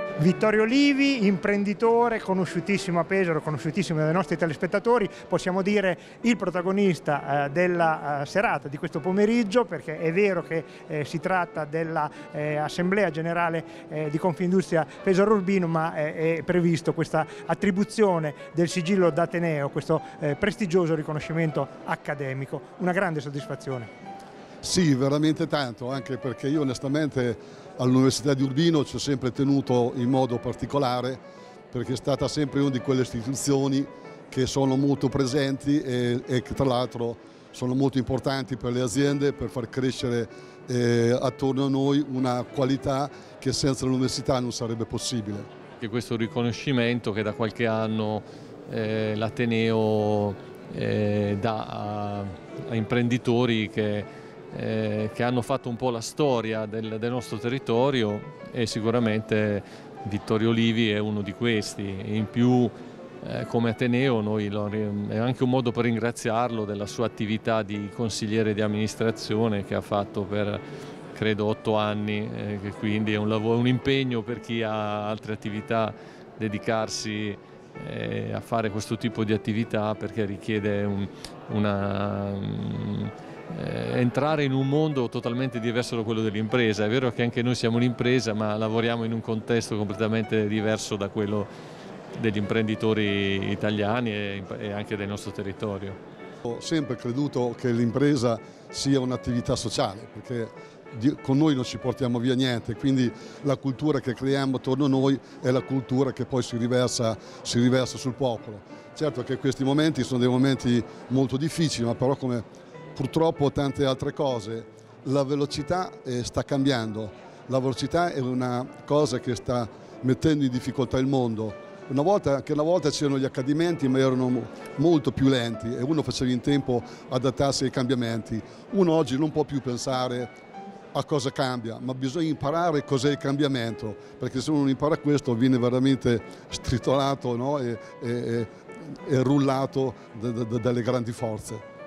Vittorio Livi, imprenditore, conosciutissimo a Pesaro, conosciutissimo dai nostri telespettatori, possiamo dire il protagonista della serata di questo pomeriggio, perché è vero che si tratta dell'Assemblea Generale di Confindustria Pesaro Urbino, ma è previsto questa attribuzione del sigillo d'Ateneo, questo prestigioso riconoscimento accademico. Una grande soddisfazione. Sì, veramente tanto, anche perché io onestamente all'Università di Urbino ci ho sempre tenuto in modo particolare, perché è stata sempre una di quelle istituzioni che sono molto presenti e che tra l'altro sono molto importanti per le aziende, per far crescere attorno a noi una qualità che senza l'università non sarebbe possibile. Che questo riconoscimento che da qualche anno l'Ateneo dà a imprenditori che hanno fatto un po' la storia del nostro territorio, e sicuramente Vittorio Livi è uno di questi. In più come Ateneo è anche un modo per ringraziarlo della sua attività di consigliere di amministrazione che ha fatto per credo 8 anni, che quindi è un impegno per chi ha altre attività dedicarsi a fare questo tipo di attività, perché richiede entrare in un mondo totalmente diverso da quello dell'impresa. È vero che anche noi siamo un'impresa, ma lavoriamo in un contesto completamente diverso da quello degli imprenditori italiani e anche del nostro territorio. Ho sempre creduto che l'impresa sia un'attività sociale, perché con noi non ci portiamo via niente, quindi la cultura che creiamo attorno a noi è la cultura che poi si riversa sul popolo. Certo che questi momenti sono dei momenti molto difficili, ma però come purtroppo tante altre cose, la velocità sta cambiando, la velocità è una cosa che sta mettendo in difficoltà il mondo. Una volta c'erano gli accadimenti, ma erano molto più lenti e uno faceva in tempo adattarsi ai cambiamenti. Uno oggi non può più pensare a cosa cambia, ma bisogna imparare cos'è il cambiamento, perché se uno non impara questo viene veramente stritolato, no? e rullato dalle grandi forze.